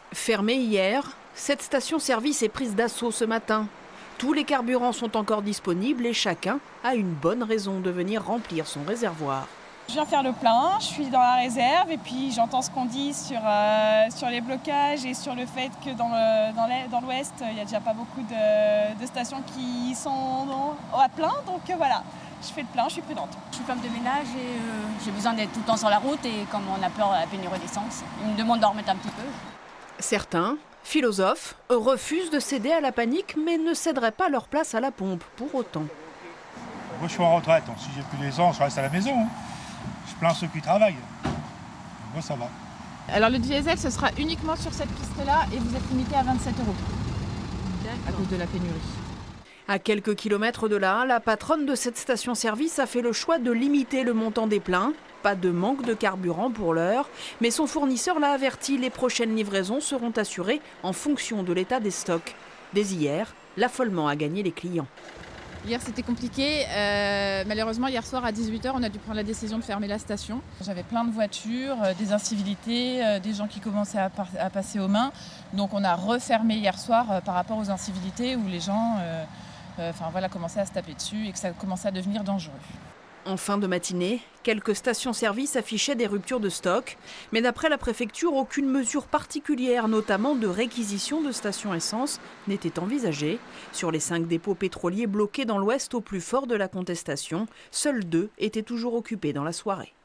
Fermée hier, cette station-service est prise d'assaut ce matin. Tous les carburants sont encore disponibles et chacun a une bonne raison de venir remplir son réservoir. Je viens faire le plein, je suis dans la réserve et puis j'entends ce qu'on dit sur les blocages et sur le fait que dans l'ouest, il n'y a déjà pas beaucoup de stations qui sont à plein. Donc voilà, je fais le plein, je suis prudente. Je suis femme de ménage et j'ai besoin d'être tout le temps sur la route et comme on a peur de la pénurie d'essence, ils me demandent d'en remettre un petit peu. Certains, philosophes, refusent de céder à la panique mais ne céderaient pas leur place à la pompe pour autant. Moi je suis en retraite, donc si j'ai plus d'essence, je reste à la maison. Je plains ceux qui travaillent. Moi ça va. Alors le diesel, ce sera uniquement sur cette piste-là et vous êtes limité à 27 € à cause de la pénurie. À quelques kilomètres de là, la patronne de cette station-service a fait le choix de limiter le montant des pleins. Pas de manque de carburant pour l'heure, mais son fournisseur l'a averti, les prochaines livraisons seront assurées en fonction de l'état des stocks. Dès hier, l'affolement a gagné les clients. Hier c'était compliqué, malheureusement hier soir à 18 h on a dû prendre la décision de fermer la station. J'avais plein de voitures, des incivilités, des gens qui commençaient à passer aux mains. Donc on a refermé hier soir par rapport aux incivilités où les gens commençaient à se taper dessus et que ça commençait à devenir dangereux. En fin de matinée, quelques stations-service affichaient des ruptures de stock. Mais d'après la préfecture, aucune mesure particulière, notamment de réquisition de stations essence, n'était envisagée. Sur les 5 dépôts pétroliers bloqués dans l'ouest au plus fort de la contestation, seuls 2 étaient toujours occupés dans la soirée.